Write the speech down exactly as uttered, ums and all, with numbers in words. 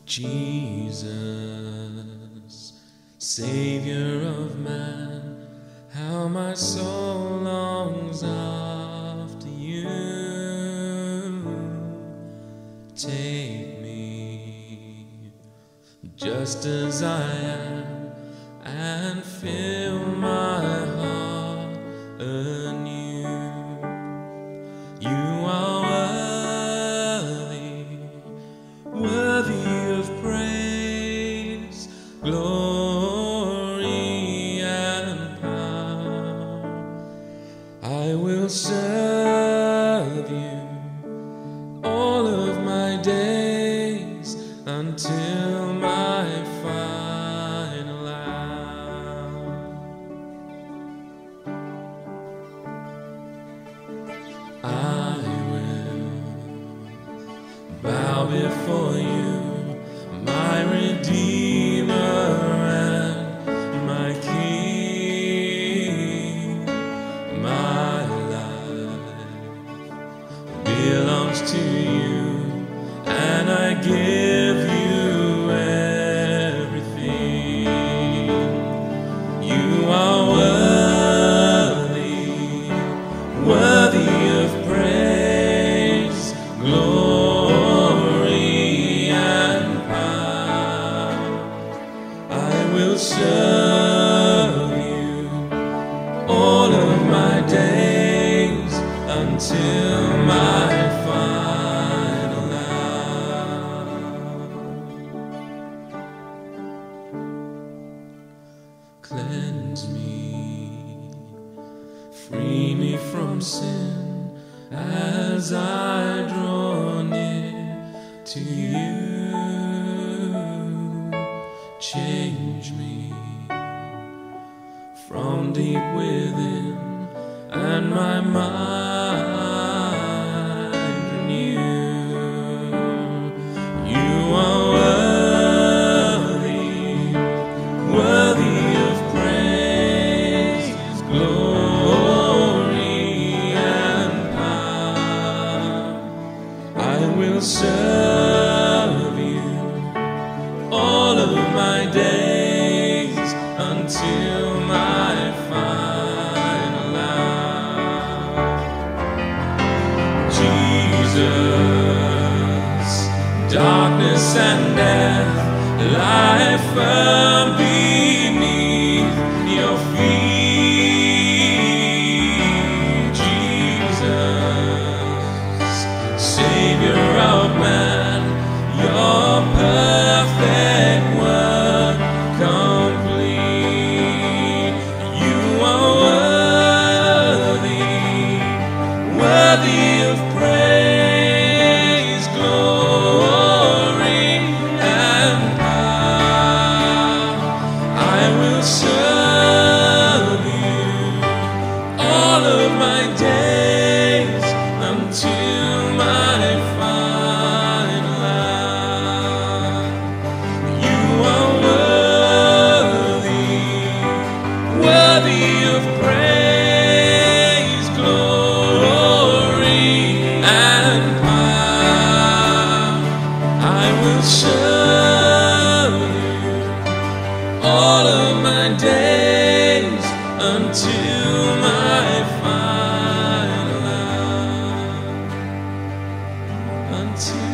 Jesus, Saviour of man, how my soul longs after you. Take me just as I am and fill my heart anew. You are worthy, worthy of praise, glory and power. I will serve you all of my days until my final hour. I will bow before you, my Redeemer and my King. My life belongs to you, and I give you everything. You are worthy, worthy of praise, glory and power. I will serve you all of my days until my final hour. Cleanse me, free me from sin as I draw near to you. Change me from deep within, and my mind renew. You are worthy, worthy of praise, glory and power. I will serve you all of my days until my final hour. Jesus, darkness and death lie firm beneath your feet. Jesus, Saviour of man, your perfect word complete. You are worthy, worthy of praise, glory and power. I will serve you all of my days until my final hour. You are worthy, worthy of praise, glory and power. I will serve you all of my days until my final hour. Until